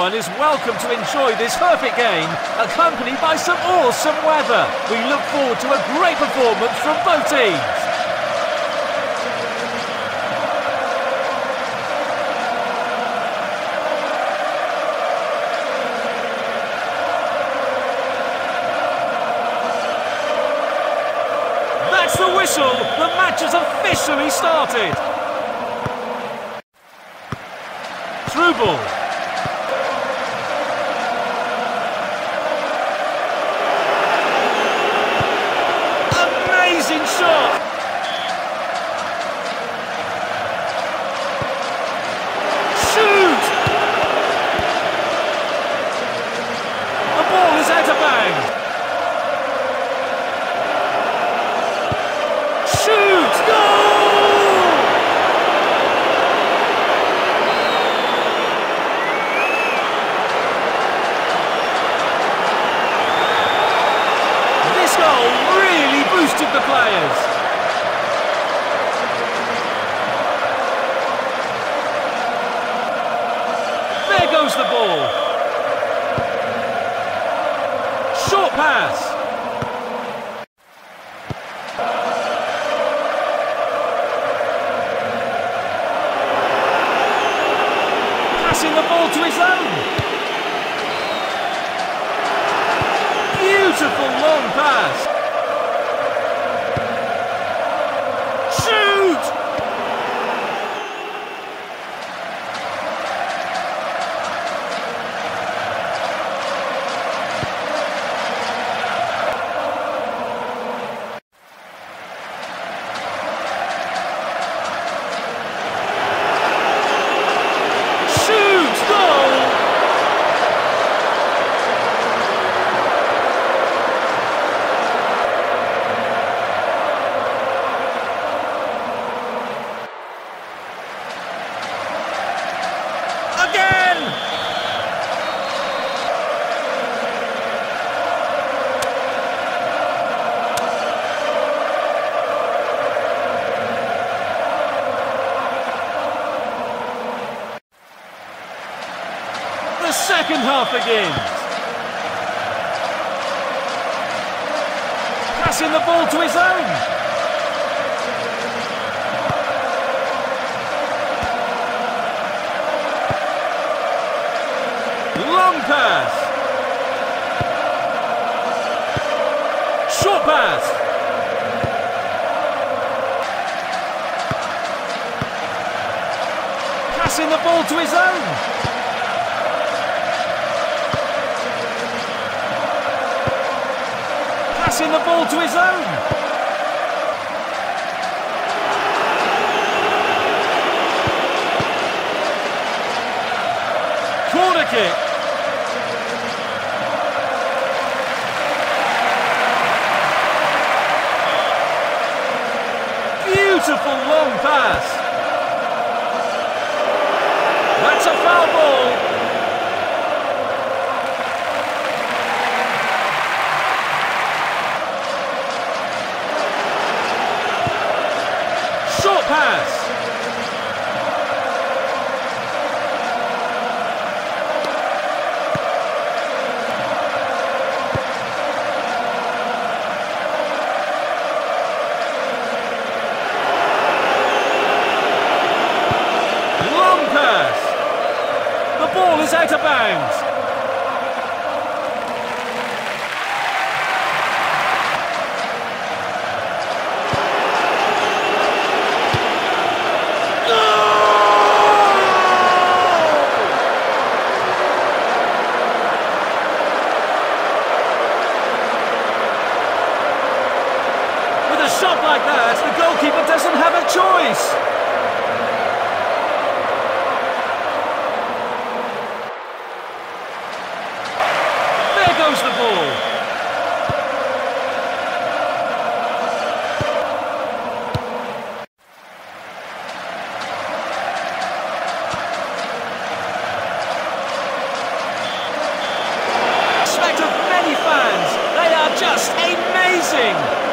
Everyone is welcome to enjoy this perfect game, accompanied by some awesome weather. We look forward to a great performance from both teams. That's the whistle. The match has officially started. Through ball. Amazing shot. Shoot. The ball is out of bounds. Shoot! Goal! This goal really boosted the players. There goes the ball. Short pass. Passing the ball to his own. Beautiful long pass. Shoot! The second half begins. Passing the ball to his own. Long pass. Short pass. Passing the ball to his own. Passing the ball to his own. Corner kick. Beautiful long pass. That's a foul ball. Short pass. Long pass. The ball is out of bounds. A shot like that, the goalkeeper doesn't have a choice. There goes the ball. Respect of many fans, they are just amazing.